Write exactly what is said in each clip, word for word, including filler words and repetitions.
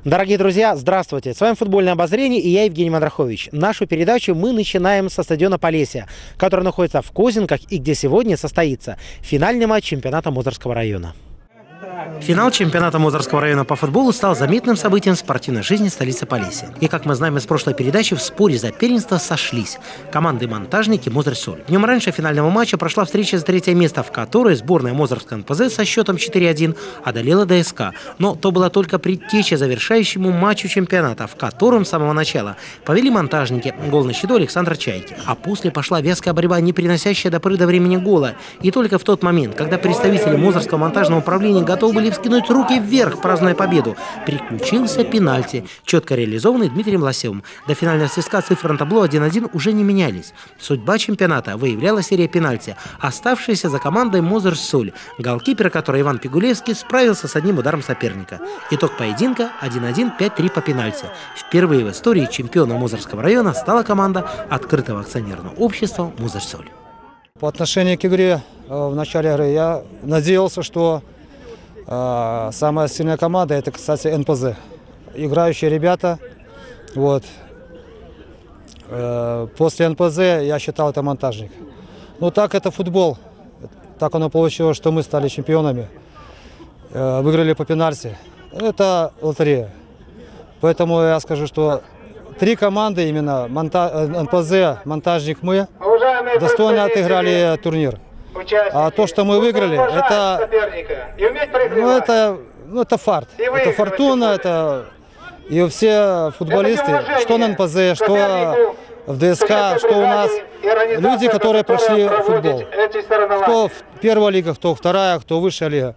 Дорогие друзья, здравствуйте! С вами «Футбольное обозрение» и я, Евгений Мандрахович. Нашу передачу мы начинаем со стадиона Полесье, который находится в Козинках и где сегодня состоится финальный матч чемпионата Мозырского района. Финал чемпионата Мозырского района по футболу стал заметным событием в спортивной жизни столицы Полесья. И, как мы знаем из прошлой передачи, в споре за первенство сошлись команды «Монтажники» Мозырь-Соль. Днем раньше финального матча прошла встреча за третье место, в которой сборная Мозырского эн пэ зэ со счетом четыре один одолела дэ эс ка. Но то была только предтеча завершающему матчу чемпионата, в котором с самого начала повели «Монтажники», гол на счету Александра Чайки. А после пошла вязкая борьба, не приносящая до поры до времени гола. И только в тот момент, когда представители Мозырского монтажного управления готовы были вскинуть руки вверх, празднуя победу, приключился пенальти, четко реализованный Дмитрием Лосевым. До финального свистка цифры на табло один один уже не менялись. Судьба чемпионата выявляла серия пенальти, оставшаяся за командой Мозырь-Соль, голкипер которой Иван Пигулевский справился с одним ударом соперника. Итог поединка один один пять три по пенальти. Впервые в истории чемпионом Мозырского района стала команда открытого акционерного общества Мозырь-Соль. По отношению к игре в начале игры я надеялся, что э, самая сильная команда — это, кстати, эн пэ зэ. Играющие ребята. Вот. Э, после эн пэ зэ я считал, это «Монтажник». Ну так это футбол. Так оно получилось, что мы стали чемпионами. Э, выиграли по пенальти. Это лотерея. Поэтому я скажу, что три команды, именно эн пэ зэ, «Монтажник», мы, достойно отыграли турнир. А то, что мы выиграли, это, ну, это, ну, это фарт, это фортуна, это и все футболисты, что на эн пэ зэ, что в дэ эс ка, что у нас, люди, которые прошли футбол. Кто в первой лиге, кто вторая, кто высшая лига.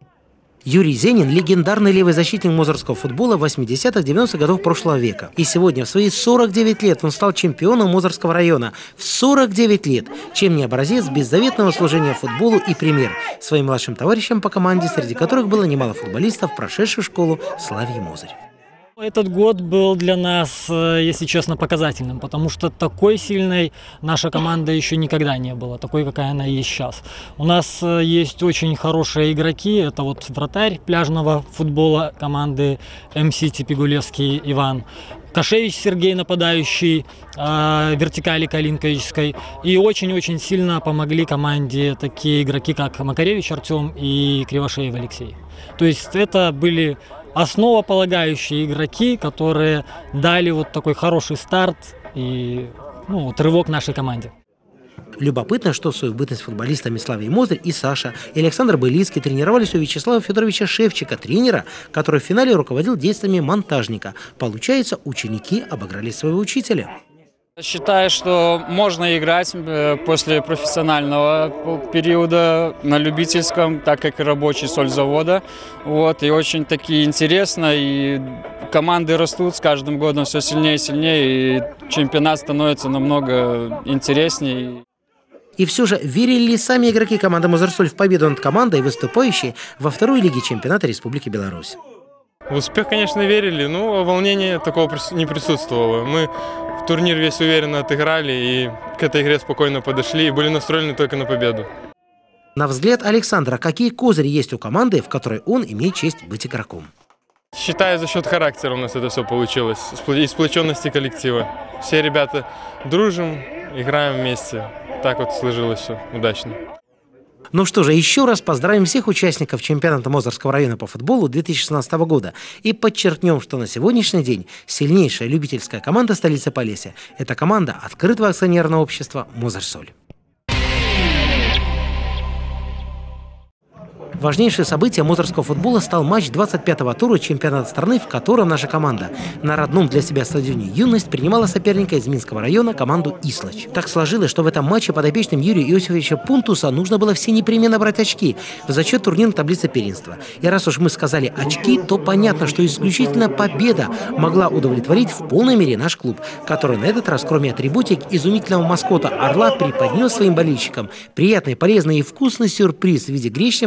Юрий Зенин – легендарный левый защитник мозырского футбола восьмидесятых-девяностых годов прошлого века. И сегодня, в свои сорок девять лет, он стал чемпионом Мозырского района. В сорок девять лет! Чем не образец беззаветного служения футболу и пример своим младшим товарищам по команде, среди которых было немало футболистов, прошедших школу Славии Мозырь. Этот год был для нас, если честно, показательным, потому что такой сильной наша команда еще никогда не была, такой, какая она есть сейчас. У нас есть очень хорошие игроки, это вот вратарь пляжного футбола команды эм-Сити Пигулевский Иван, Кашевич Сергей, нападающий, э, вертикали калинковической. И очень-очень сильно помогли команде такие игроки, как Макаревич Артем и Кривошеев Алексей. То есть это были основополагающие игроки, которые дали вот такой хороший старт и, ну, вот, рывок нашей команде. Любопытно, что в свою бытность футболистами Славии Мозырь и Саша, и Александр Былицкий тренировались у Вячеслава Федоровича Шевчика, тренера, который в финале руководил действиями «Монтажника». Получается, ученики обыграли своего учителя. Считаю, что можно играть после профессионального периода на любительском, так как и рабочий сользавода. Вот, и очень таки интересно, и команды растут с каждым годом все сильнее и сильнее, и чемпионат становится намного интереснее. И все же, верили ли сами игроки команды Мозырь-Соль в победу над командой, выступающей во второй лиге чемпионата Республики Беларусь? В успех, конечно, верили, но волнения такого не присутствовало. Мы в турнир весь уверенно отыграли и к этой игре спокойно подошли и были настроены только на победу. На взгляд Александра, какие козыри есть у команды, в которой он имеет честь быть игроком? Считаю, за счет характера у нас это все получилось, и сплоченности коллектива. Все ребята дружим, играем вместе. Так вот сложилось все удачно. Ну что же, еще раз поздравим всех участников чемпионата Мозырского района по футболу две тысячи шестнадцатого года и подчеркнем, что на сегодняшний день сильнейшая любительская команда столицы Полесья – это команда открытого акционерного общества Мозырь-Соль. Важнейшее событие мозырского футбола стал матч двадцать пятого тура чемпионата страны, в котором наша команда на родном для себя стадионе «Юность» принимала соперника из Минского района, команду «Ислач». Так сложилось, что в этом матче подопечным Юрия Иосифовича Пунтуса нужно было все непременно брать очки в зачет турнирной таблицы первенства. И раз уж мы сказали «очки», то понятно, что исключительно победа могла удовлетворить в полной мере наш клуб, который на этот раз, кроме атрибутик изумительного маскота «Орла», преподнес своим болельщикам приятный, полезный и вкусный сюрприз в виде гречневой каши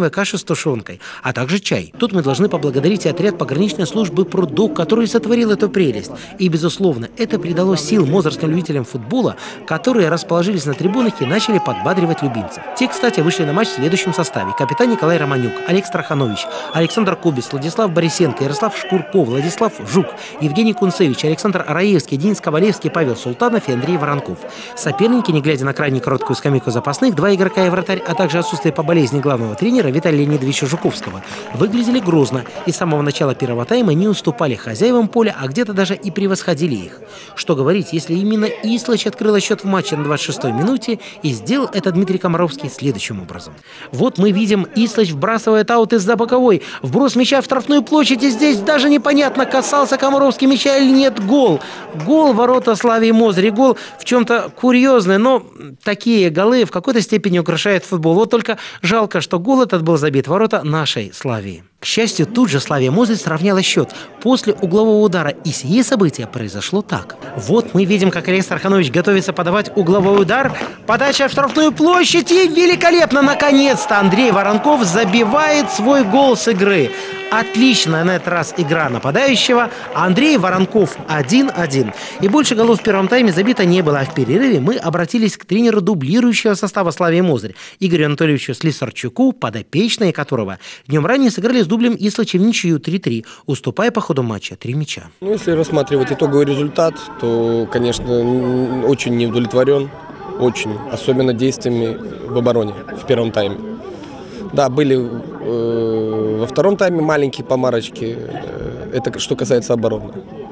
с тушенкой, а также чай. Тут мы должны поблагодарить и отряд пограничной службы «Прудок», который сотворил эту прелесть. И, безусловно, это придало сил мозырским любителям футбола, которые расположились на трибунах и начали подбадривать любимцев. Те, кстати, вышли на матч в следующем составе. Капитан Николай Романюк, Олег Страханович, Александр Кубис, Владислав Борисенко, Ярослав Шкурков, Владислав Жук, Евгений Кунцевич, Александр Раевский, Денис Ковалевский, Павел Султанов и Андрей Воронков. Соперники, не глядя на крайне короткую скамейку запасных, два игрока и вратарь, а также отсутствие по болезни главного тренера Виталия Леонидовича Жуковского, выглядели грозно и с самого начала первого тайма не уступали хозяевам поля, а где-то даже и превосходили их. Что говорить, если именно Ислыч открыла счет в матче на двадцать шестой минуте, и сделал это Дмитрий Комаровский следующим образом. Вот мы видим, Ислыч вбрасывает аут из-за боковой, вброс мяча в штрафную площадь, и здесь даже непонятно, касался Комаровский мяча или нет. Гол. Гол ворота Славии Мозырь. Гол в чем-то курьезный, но такие голы в какой-то степени украшают футбол. Вот только жалко, что гол этот был забит в ворота нашей Славии. К счастью, тут же Славия Мозырь сравняла счет после углового удара, и сие событие произошло так. Вот мы видим, как Олег Страханович готовится подавать угловой удар. Подача в штрафную площадь, и великолепно, наконец-то, Андрей Воронков забивает свой гол с игры. Отличная на этот раз игра нападающего. Андрей Воронков один один. И больше голов в первом тайме забито не было. А в перерыве мы обратились к тренеру дублирующего состава Славии Мозырь Игорю Анатольевичу Слесарчуку, подопечные которого днем ранее сыграли с дублем Ислыча в ничью три три, уступая по ходу матча три мяча. Ну, если рассматривать итоговый результат, то, конечно, очень не удовлетворен. Очень. Особенно действиями в обороне в первом тайме. Да, были э, во втором тайме маленькие помарочки. Это что касается обороны.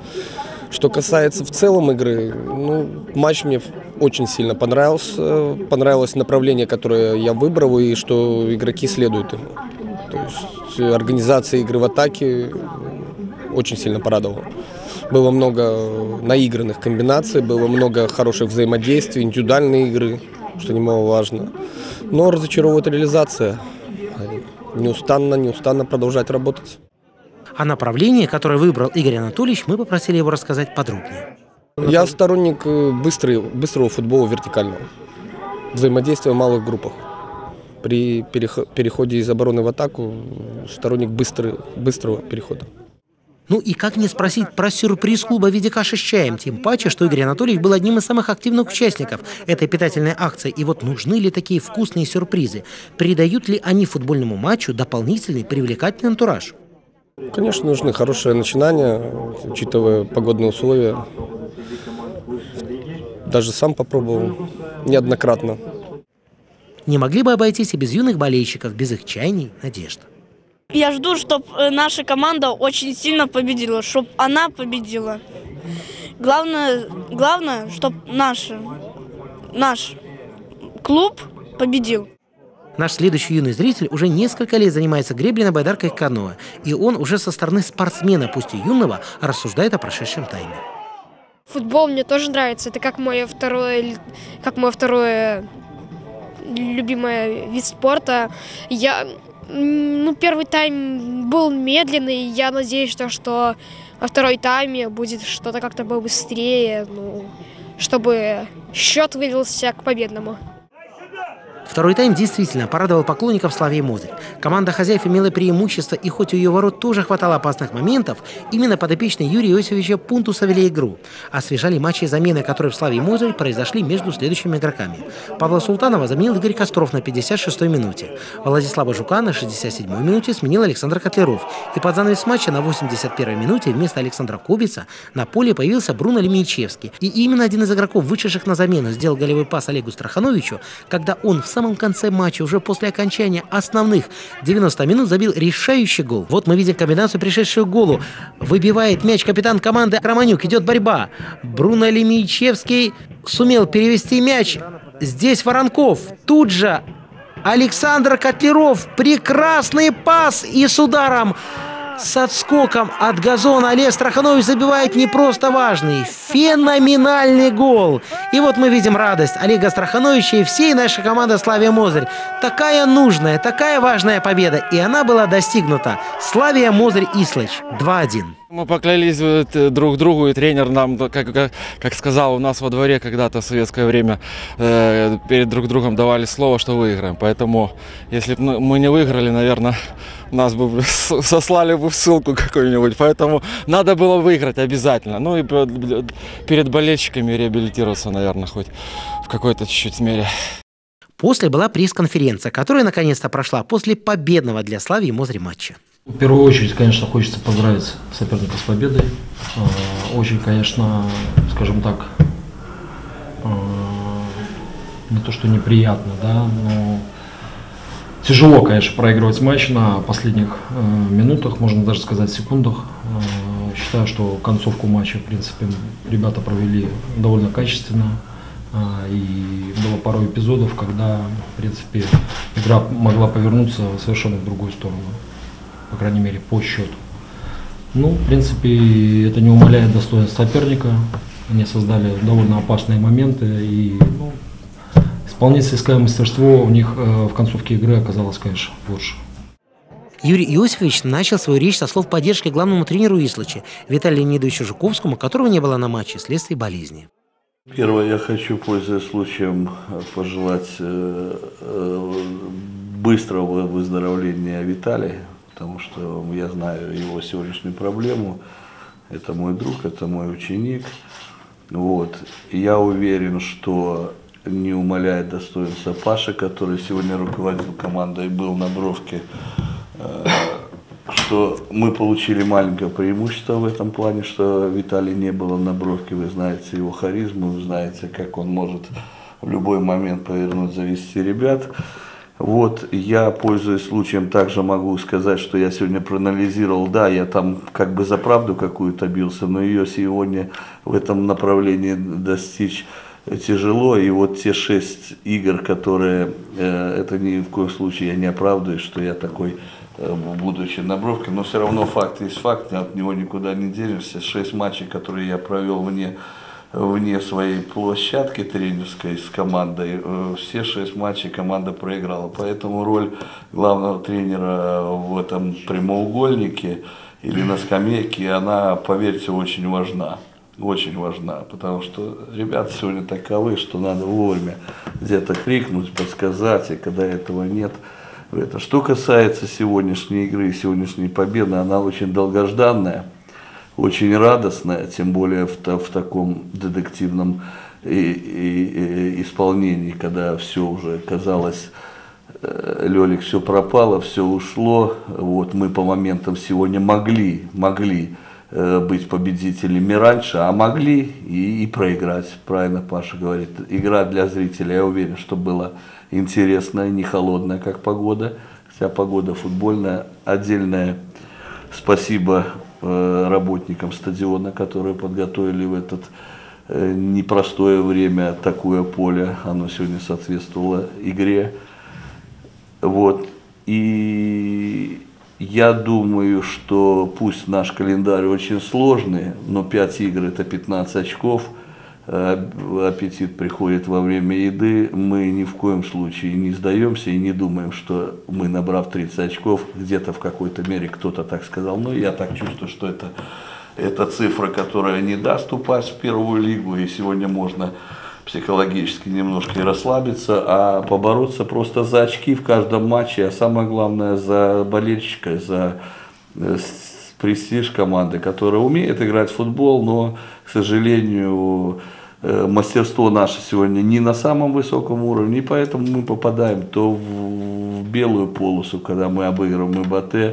Что касается в целом игры, ну, матч мне очень сильно понравился. Понравилось направление, которое я выбрал, и что игроки следуют ему. То есть организация игры в атаке очень сильно порадовала. Было много наигранных комбинаций, было много хороших взаимодействий, индивидуальные игры, что немаловажно. Но разочаровывает реализация. Неустанно, неустанно продолжать работать. О направлении, которое выбрал Игорь Анатольевич, мы попросили его рассказать подробнее. Я сторонник быстрый, быстрого футбола вертикального. Взаимодействия в малых группах. При переходе из обороны в атаку сторонник быстрый, быстрого перехода. Ну и как не спросить про сюрприз клуба в виде каши с чаем, тем паче, что Игорь Анатольевич был одним из самых активных участников этой питательной акции. И вот нужны ли такие вкусные сюрпризы? Придают ли они футбольному матчу дополнительный привлекательный антураж? Конечно, нужны хорошие начинания, учитывая погодные условия. Даже сам попробовал неоднократно. Не могли бы обойтись и без юных болельщиков, без их чаяний, надежд. Я жду, чтобы наша команда очень сильно победила, чтобы она победила. Главное, главное, чтобы наш, наш клуб победил. Наш следующий юный зритель уже несколько лет занимается греблей на байдарках и каноэ. И он уже со стороны спортсмена, пусть и юного, рассуждает о прошедшем тайме. Футбол мне тоже нравится. Это как мое второе, как мое второе любимое вид спорта. Я... Ну, первый тайм был медленный, я надеюсь, что, что во второй тайме будет что-то как-то побыстрее, ну, чтобы счет вылился к победному. Второй тайм действительно порадовал поклонников Славии Мозырь. Команда хозяев имела преимущество, и хоть у ее ворот тоже хватало опасных моментов, именно подопечные Юрия Иосифовича Пунтуса вели игру. Освежали матчи и замены, которые в Славии Мозырь произошли между следующими игроками. Павла Султанова заменил Игорь Костров на пятьдесят шестой минуте. Владислава Жука на шестьдесят седьмой минуте сменил Александр Котляров. И под занавес матча на восемьдесят первой минуте вместо Александра Кубица на поле появился Бруно Лемейчевский. И именно один из игроков, вышедших на замену, сделал голевой пас Олегу Страхановичу, когда он в самом В самом конце матча, уже после окончания основных девяноста минут, забил решающий гол. Вот мы видим комбинацию, пришедшую к голу. Выбивает мяч капитан команды Романюк. Идет борьба. Бруно Лемейчевский сумел перевести мяч. Здесь Воронков. Тут же Александр Котляров. Прекрасный пас. И с ударом, с отскоком от газона Олег Страханович забивает не просто важный, феноменальный гол. И вот мы видим радость Олега Страхановича и всей нашей команды Славия Мозырь. Такая нужная, такая важная победа. И она была достигнута. Славия Мозырь Ислыч два один. Мы поклялись друг другу, и тренер нам, как, как, как сказал, у нас во дворе когда-то в советское время э, перед друг другом давали слово, что выиграем. Поэтому, если бы мы не выиграли, наверное, нас бы сослали бы в ссылку какую-нибудь. Поэтому надо было выиграть обязательно. Ну и перед болельщиками реабилитироваться, наверное, хоть в какой-то чуть-чуть мере. После была пресс-конференция, которая наконец-то прошла после победного для Славии Мозырь матча. В первую очередь, конечно, хочется поздравить соперника с победой. Очень, конечно, скажем так, не то что неприятно, да, но тяжело, конечно, проигрывать матч на последних минутах, можно даже сказать секундах. Считаю, что концовку матча, в принципе, ребята провели довольно качественно. И было пару эпизодов, когда, в принципе, игра могла повернуться совершенно в другую сторону. По крайней мере, по счету. Ну, в принципе, это не умаляет достоинства соперника. Они создали довольно опасные моменты. И ну, исполнительское мастерство у них э, в концовке игры оказалось, конечно, лучше. Юрий Иосифович начал свою речь со слов поддержки главному тренеру Ислачи Виталию Леонидовичу Жуковскому, которого не было на матче вследствие болезни. Первое, я хочу, пользуясь случаем, пожелать э, э, быстрого выздоровления Виталия. Потому что я знаю его сегодняшнюю проблему. Это мой друг, это мой ученик. Вот. И я уверен, что не умаляет достоинства Паши, который сегодня руководил командой и был на бровке, что мы получили маленькое преимущество в этом плане, что Виталия не было на бровке. Вы знаете его харизму, вы знаете, как он может в любой момент повернуть, завести ребят. Вот, я, пользуясь случаем, также могу сказать, что я сегодня проанализировал, да, я там как бы за правду какую-то бился, но ее сегодня в этом направлении достичь тяжело. И вот те шесть игр, которые, э, это ни в коем случае я не оправдываю, что я такой, э, будучи на бровке, но все равно факт есть факт, от него никуда не денешься. Шесть матчей, которые я провел вне вне своей площадки тренерской с командой, все шесть матчей команда проиграла. Поэтому роль главного тренера в этом прямоугольнике или на скамейке, она, поверьте, очень важна. Очень важна, потому что ребята сегодня таковы, что надо вовремя где-то крикнуть, подсказать, и когда этого нет. Это. Что касается сегодняшней игры, сегодняшней победы, она очень долгожданная. Очень радостная, тем более в, в таком детективном и, и, и исполнении, когда все уже казалось, Лёлик, все пропало, все ушло. Вот мы по моментам сегодня могли, могли быть победителями раньше, а могли и, и проиграть. Правильно Паша говорит. Игра для зрителя, я уверен, что была интересная, не холодная, как погода. Вся погода футбольная. Отдельное спасибо работникам стадиона, которые подготовили в этот непростое время такое поле. Оно сегодня соответствовало игре. Вот. И я думаю, что пусть наш календарь очень сложный, но пять игр это пятнадцать очков. Аппетит приходит во время еды, мы ни в коем случае не сдаемся и не думаем, что мы, набрав тридцать очков, где-то в какой-то мере кто-то так сказал, но я так чувствую, что это, это цифра, которая не даст упасть в первую лигу, и сегодня можно психологически немножко и расслабиться, а побороться просто за очки в каждом матче, а самое главное за болельщика, за престиж команды, которая умеет играть в футбол, но, к сожалению, мастерство наше сегодня не на самом высоком уровне, и поэтому мы попадаем то в белую полосу, когда мы обыгрываем ИБТ,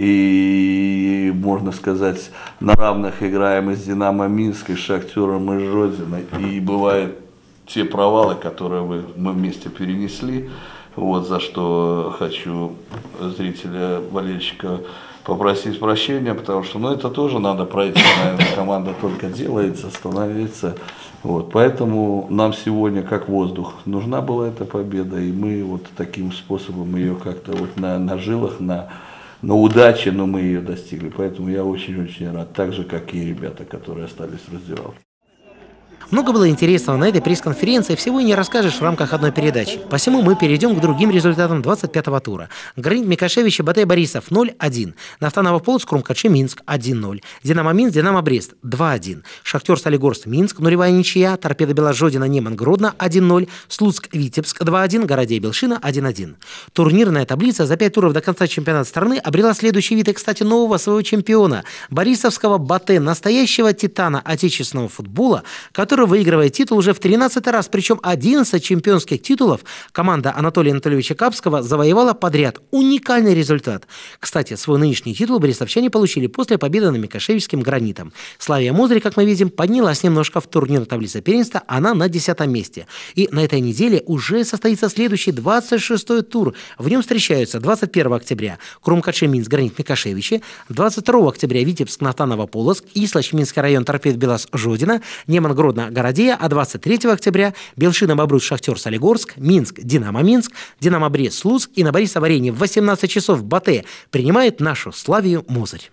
и, можно сказать, на равных играем и с Динамо Минск, и с Шахтером, и с Жодиной, и бывают те провалы, которые мы вместе перенесли, вот за что хочу зрителя, болельщика попросить прощения, потому что, ну, это тоже надо пройти, наверное, команда только делается, становится. Вот, поэтому нам сегодня, как воздух, нужна была эта победа, и мы вот таким способом ее как-то вот на, на жилах, на, на удаче, но мы ее достигли. Поэтому я очень-очень рад, так же, как и ребята, которые остались в раздевалке. Много было интересного на этой пресс-конференции, всего и не расскажешь в рамках одной передачи. Посему мы перейдем к другим результатам двадцать пятого тура. Гранит Микошевич и Батай Борисов ноль один. Нафтаново Полоцк Крумкачи Минск один ноль. Динамо Минск Динамо Брест два один. Шахтер Солигорск Минск нулевая ничья. Торпедо Беложодина Неман Гродно один ноль. Слуцк Витебск два один. Городей Белшина один один. Турнирная таблица за пять туров до конца чемпионата страны обрела следующий вид и, кстати, нового своего чемпиона – борисовского Батэ, настоящего титана отечественного футбола, который выигрывает титул уже в тринадцатый раз, причем одиннадцать чемпионских титулов команда Анатолия Анатольевича Капского завоевала подряд. Уникальный результат. Кстати, свой нынешний титул борисовчане получили после победы над Микошевичским «Гранитом». Славия Мозырь, как мы видим, поднялась немножко в турнирной таблице первенства, она на десятом месте. И на этой неделе уже состоится следующий двадцать шестой тур. В нем встречаются двадцать первого октября Крумкачи Минск Гранит Микошевичи, двадцать второго октября Витебск Нафтаново Полоцк, Ислач Минский район Торпедо Белас Жодина, Неман Гродно Городея, а двадцать третьего октября Белшина Бобруйск Шахтер Солигорск, Минск Динамо Минск, Динамо Брест Слуцк и на Борисово-арене в восемнадцать часов Батэ принимает нашу Славию Мозырь.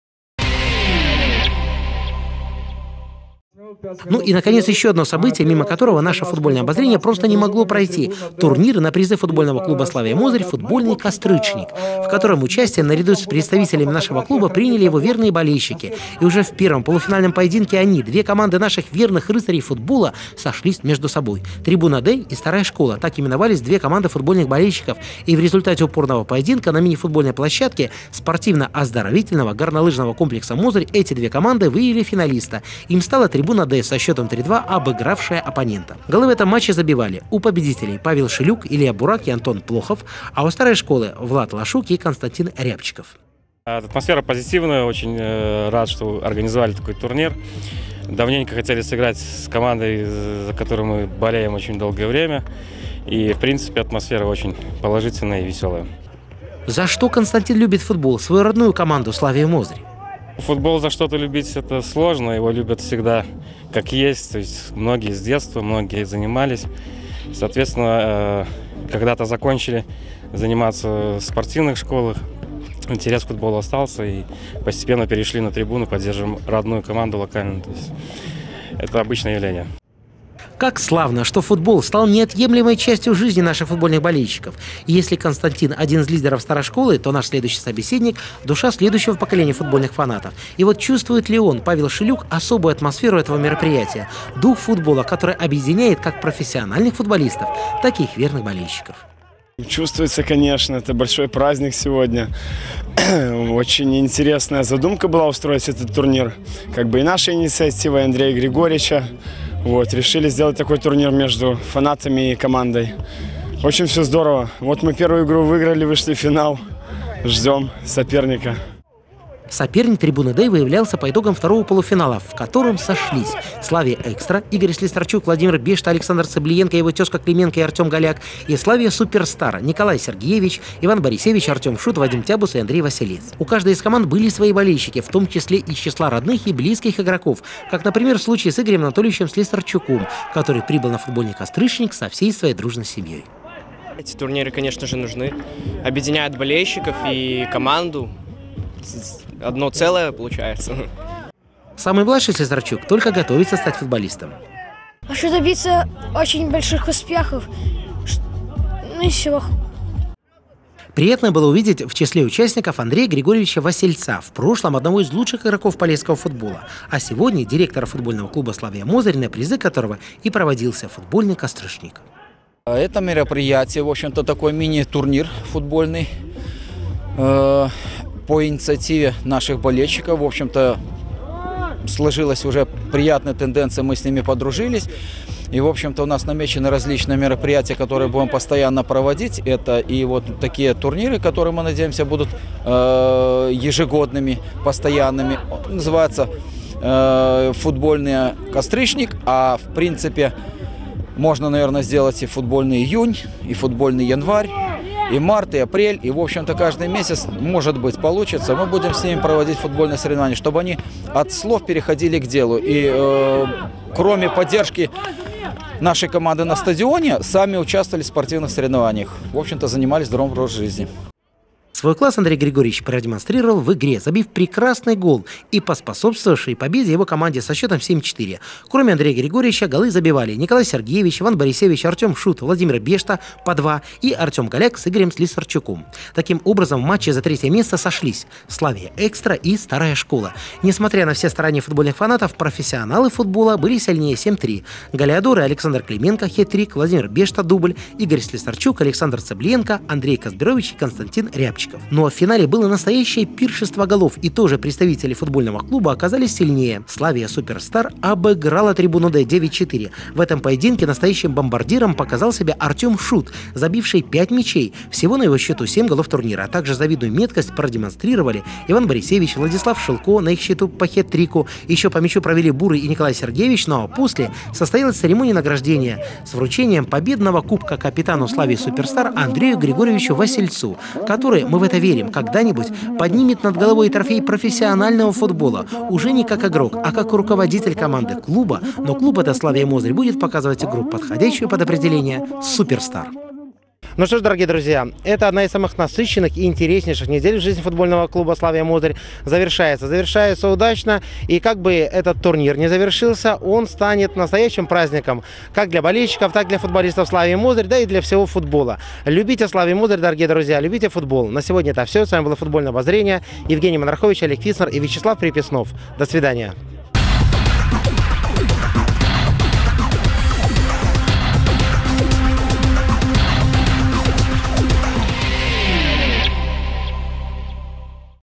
Ну и, наконец, еще одно событие, мимо которого наше футбольное обозрение просто не могло пройти. Турнир на призы футбольного клуба «Славия Мозырь» «Футбольный Кострычник», в котором участие наряду с представителями нашего клуба приняли его верные болельщики. И уже в первом полуфинальном поединке они, две команды наших верных рыцарей футбола, сошлись между собой. Трибуна «Д» и «Старая школа» – так именовались две команды футбольных болельщиков. И в результате упорного поединка на мини-футбольной площадке спортивно-оздоровительного горнолыжного комплекса «Мозырь» эти две команды выявили финалиста. Им стала трибуна «Д» со счетом три-два, обыгравшая оппонента. Голы в этом матче забивали у победителей Павел Шилюк, Илья Бурак и Антон Плохов, а у старой школы Влад Лашук и Константин Рябчиков. Атмосфера позитивная, очень рад, что организовали такой турнир. Давненько хотели сыграть с командой, за которой мы болеем очень долгое время. И, в принципе, атмосфера очень положительная и веселая. За что Константин любит футбол, свою родную команду «Славию Мозырь»? Футбол за что-то любить это сложно, его любят всегда как есть, то есть многие с детства, многие занимались. Соответственно, когда-то закончили заниматься в спортивных школах, интерес к футболу остался и постепенно перешли на трибуну, поддерживаем родную команду локальную. То есть это обычное явление. Как славно, что футбол стал неотъемлемой частью жизни наших футбольных болельщиков. И если Константин один из лидеров старой школы, то наш следующий собеседник – душа следующего поколения футбольных фанатов. И вот чувствует ли он, Павел Шилюк, особую атмосферу этого мероприятия, дух футбола, который объединяет как профессиональных футболистов, так и их верных болельщиков? Чувствуется, конечно, это большой праздник сегодня. Очень интересная задумка была устроить этот турнир. Как бы и наша инициатива Андрея Григорьевича. Вот, решили сделать такой турнир между фанатами и командой. Очень все здорово. Вот мы первую игру выиграли, вышли в финал. Ждем соперника. Соперник трибуны «Д» выявлялся по итогам второго полуфинала, в котором сошлись Славия Экстра, Игорь Слесарчук, Владимир Бешта, Александр Цыблиенко, его тезка Клименко и Артем Голяк, и Славия Суперстар, Николай Сергеевич, Иван Борисевич, Артем Шут, Вадим Тябус и Андрей Василец. У каждой из команд были свои болельщики, в том числе из числа родных и близких игроков, как, например, в случае с Игорем Анатольевичем Слесарчуком, который прибыл на футбольный Кострычник со всей своей дружной семьей. Эти турниры, конечно же, нужны. Объединяют болельщиков и команду. Одно целое получается. Самый младший Слесарчук только готовится стать футболистом. Хочу добиться очень больших успехов. Ну и все. Приятно было увидеть в числе участников Андрея Григорьевича Васильца, в прошлом одного из лучших игроков полесского футбола, а сегодня директора футбольного клуба «Славия Мозырь», на призы которого и проводился футбольный Кострычник. Это мероприятие, в общем-то, такой мини-турнир футбольный. По инициативе наших болельщиков, в общем-то, сложилась уже приятная тенденция, мы с ними подружились. И, в общем-то, у нас намечены различные мероприятия, которые будем постоянно проводить. Это и вот такие турниры, которые, мы надеемся, будут э, ежегодными, постоянными. Называется э, футбольный Кострычник, а в принципе можно, наверное, сделать и футбольный июнь, и футбольный январь, и март, и апрель, и, в общем-то, каждый месяц, может быть, получится. Мы будем с ними проводить футбольные соревнования, чтобы они от слов переходили к делу. И э, кроме поддержки нашей команды на стадионе, сами участвовали в спортивных соревнованиях. В общем-то, занимались здоровым образом жизни. Свой класс Андрей Григорьевич продемонстрировал в игре, забив прекрасный гол и поспособствовавший победе его команде со счетом семь-четыре. Кроме Андрея Григорьевича голы забивали Николай Сергеевич, Иван Борисевич, Артем Шут, Владимир Бешта по два и Артем Голяк с Игорем Слесарчуком. Таким образом, в матче за третье место сошлись Славия Экстра и Старая школа. Несмотря на все старания футбольных фанатов, профессионалы футбола были сильнее семь-три. Голеадоры Александр Клименко, хет-трик, Владимир Бешта, дубль, Игорь Слесарчук, Александр Цыбленко, Андрей Казбирович и Константин Рябчиков. Но в финале было настоящее пиршество голов, и тоже представители футбольного клуба оказались сильнее. Славия Суперстар обыграла трибуну Д девять-четыре. В этом поединке настоящим бомбардиром показал себя Артем Шут, забивший пять мячей. Всего на его счету семь голов турнира. А также завидную меткость продемонстрировали Иван Борисевич, Владислав Шилко на их счету по хет-трику. Еще по мячу провели Бурый и Николай Сергеевич, но после состоялась церемония награждения с вручением победного кубка капитану Славии Суперстар Андрею Григорьевичу Васильцу, который, мы в это верим, когда-нибудь поднимет над головой трофей профессионального футбола. Уже не как игрок, а как руководитель команды клуба. Но клуб это Славия Мозырь будет показывать игру, подходящую под определение «Суперстар». Ну что ж, дорогие друзья, это одна из самых насыщенных и интереснейших недель в жизни футбольного клуба «Славия Мозырь» завершается. Завершается удачно, и как бы этот турнир не завершился, он станет настоящим праздником как для болельщиков, так и для футболистов «Славии Мозырь», да и для всего футбола. Любите «Славию Мозырь», дорогие друзья, любите футбол. На сегодня это все. С вами было футбольное обозрение. Евгений Монархович, Олег Фиснер и Вячеслав Приписнов. До свидания.